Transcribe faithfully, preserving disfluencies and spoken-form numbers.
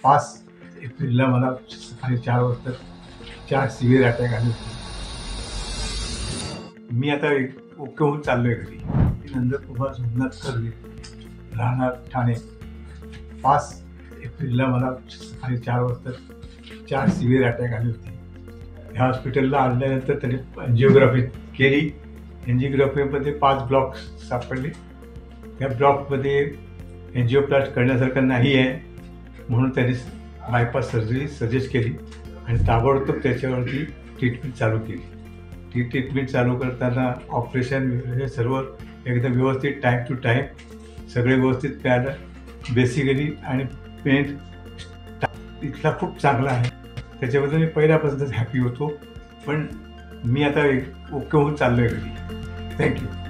पाच एप्रिलला मला सकाळी चार वाजता चार सिव्हिअर अटॅक आले होते. मी आता एक ओके होऊन चाललो आहे घरी. नंदकुमार सोमनाथ कर्वे, राहणार ठाणे. पाच एप्रिलला मला सकाळी चार वाजता चार सिव्हिअर अटॅक आले होते. ह्या हॉस्पिटलला आणल्यानंतर त्यांनी अँजिओग्राफी केली. अँजिओग्राफीमध्ये पाच ब्लॉक सापडले. त्या ब्लॉकमध्ये एंजिओप्लास्ट करण्यासारखं नाही आहे म्हणून त्यांनी बायपास सर्जरी सजेस्ट केली आणि ताबडतोब त्याच्यावरती ट्रीटमेंट चालू केली. ती ट्रीटमेंट चालू करताना ऑपरेशन हे सर्व एकदम व्यवस्थित टाईम टू टाईम सगळे व्यवस्थित मिळालं. बेसिकली आणि पेन इथला खूप चांगला आहे, त्याच्याबद्दल मी पहिल्यापासूनच हॅपी होतो. पण मी आता एक ओके होऊन चाललो आहे घरी. थँक्यू.